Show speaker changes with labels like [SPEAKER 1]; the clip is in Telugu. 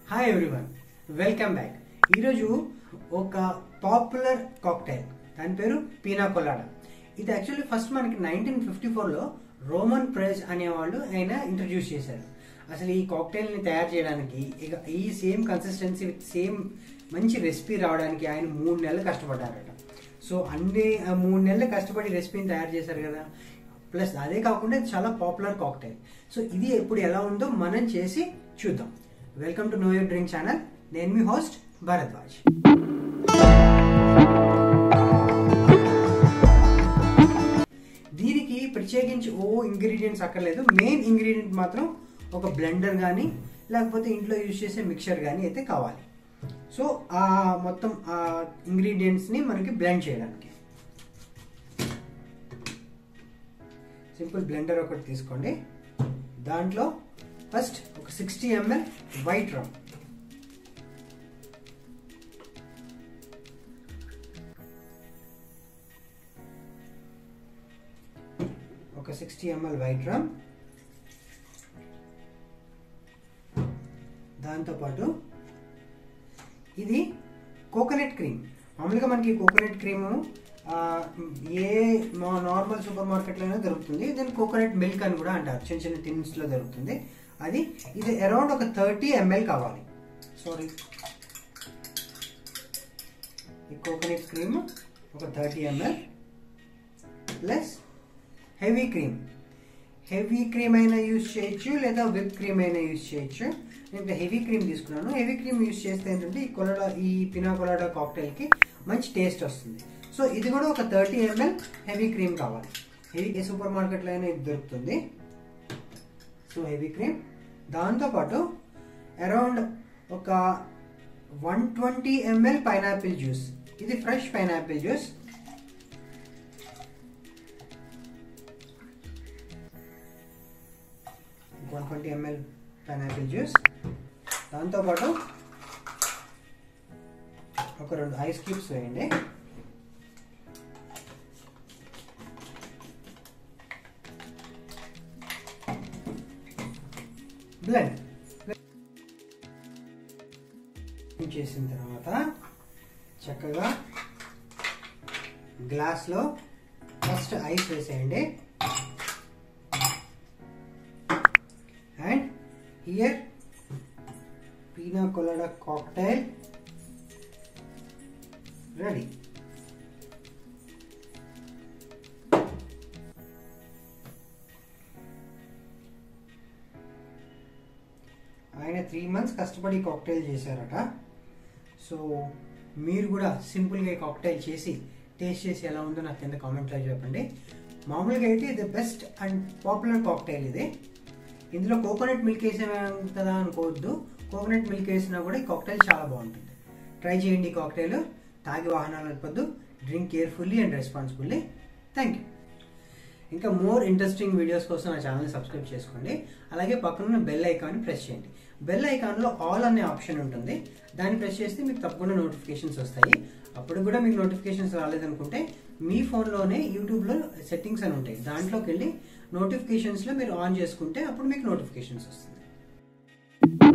[SPEAKER 1] Hi everyone, welcome back. ఈరోజు ఒక పాపులర్ కాక్టైల్, దాని పేరు పీనా కొలాడా. ఇది యాక్చువల్లీ ఫస్ట్ మనకి 1954లో రోమన్ ప్రెజ్ అనేవాళ్ళు ఆయన ఇంట్రడ్యూస్ చేశారు. అసలు ఈ కాక్టైల్ ని తయారు చేయడానికి ఈ సేమ్ కన్సిస్టెన్సీ విత్ సేమ్ మంచి రెసిపీ రావడానికి ఆయన 3 నెలలు కష్టపడ్డారట. సో అన్ని 3 నెలలు కష్టపడి రెసిపీని తయారు చేశారు కదా. ప్లస్ అదే కాకుండా ఇది చాలా పాపులర్ కాక్టైల్. సో ఇది ఎప్పుడు ఎలా ఉందో మనం చేసి చూద్దాం. Welcome to know your drink channel. నేను మీ హోస్ట్ భరద్వాజ్. దీనికి ప్రత్యేకించి ఇంగ్రీడియంట్స్ అక్కర్లేదు. మెయిన్ ఇంగ్రీడియంట్ మాత్రం ఒక బ్లెండర్ కానీ లేకపోతే ఇంట్లో యూజ్ చేసే మిక్చర్ కానీ అయితే కావాలి. సో ఆ మొత్తం ఆ ఇంగ్రీడియంట్స్ ని మనకి బ్లెండ్ చేయడానికి సింపుల్ బ్లెండర్ ఒకటి తీసుకోండి. దాంట్లో ఫస్ట్ ఒక 60 ml వైట్ రమ్, ఒక 60 ml వైట్ రమ్, దాంతోపాటు ఇది కోకోనట్ క్రీమ్. మామూలుగా మనకి కోకోనట్ క్రీము ఏ నార్మల్ సూపర్ మార్కెట్లో అయినా దొరుకుతుంది. దీన్ని కోకోనట్ మిల్క్ అని కూడా అంటారు, చిన్న చిన్న టిన్స్ లో దొరుకుతుంది. ఇది అరౌండ్ ఒక 30 ml కావాలి. సారీ, ఈ కోకోనట్ క్రీమ్ ఒక 30 ml plus heavy cream. Heavy cream అయినా యూజ్ చేయొచ్చు లేదా విప్ క్రీమ్ అయినా యూజ్ చేయొచ్చు. నేను హెవీ క్రీమ్ తీసుకున్నాను. హెవీ క్రీమ్ యూజ్ చేస్తే ఏంటంటే ఈ పినా కొలాడా కాక్టైల్ కి మంచి టేస్ట్ వస్తుంది. సో ఇది కూడా ఒక 30 ml హెవీ క్రీమ్ కావాలి. హెవీ సూపర్ మార్కెట్లో అయినా ఇది దొరుకుతుంది. సో హెవీ క్రీమ్, దాంతోపాటు అరౌండ్ ఒక 120 ml పైనాపిల్ జ్యూస్. ఇది fresh pineapple juice. Pineapple juice, దాంతోపాటు ఒక 2 ఐస్ క్యూబ్స్ వేయండి. బ్లెండ్ చేసిన తర్వాత చక్కగా గ్లాస్లో ఫస్ట్ ఐస్ వేసేయండి. And here pina colada cocktail ready. ఆయన 3 months కష్టపడి కాక్టైల్ చేశారట. సో మీరు కూడా సింపుల్గా కాక్టైల్ చేసి టేస్ట్ చేసి ఎలా ఉందో నాకు కింద కామెంట్లో చెప్పండి. మామూలుగా అయితే ఇది బెస్ట్ అండ్ పాపులర్ కాక్టైల్ ఇది. ఇందులో కోకోనట్ మిల్క్ వేసాము కదా అనుకోవద్దు. కోకోనట్ మిల్క్ వేసినా కూడా ఈ కాక్టైల్ చాలా బాగుంటుంది. ట్రై చేయండి ఈ కాక్టైల్. తాగి వాహనాలు నడపద్దు. Drink carefully and responsibly. Thank you. ఇంకా మోర్ ఇంట్రెస్టింగ్ వీడియోస్ కోసం నా ఛానల్ని సబ్స్క్రైబ్ చేసుకోండి. అలాగే పక్కనున్న బెల్ ఐకాన్ని ప్రెస్ చేయండి. బెల్ ఐకాన్లో ఆల్ అనే ఆప్షన్ ఉంటుంది. దాన్ని ప్రెస్ చేస్తే మీకు తప్పకుండా నోటిఫికేషన్స్ వస్తాయి. అప్పుడు కూడా మీకు నోటిఫికేషన్స్ రాలేదనుకుంటే మీ ఫోన్లోనే యూట్యూబ్లో సెట్టింగ్స్ అని ఉంటాయి. దాంట్లోకి వెళ్ళి నోటిఫికేషన్స్లో మీరు ఆన్ చేసుకుంటే అప్పుడు మీకు నోటిఫికేషన్స్ వస్తుంది.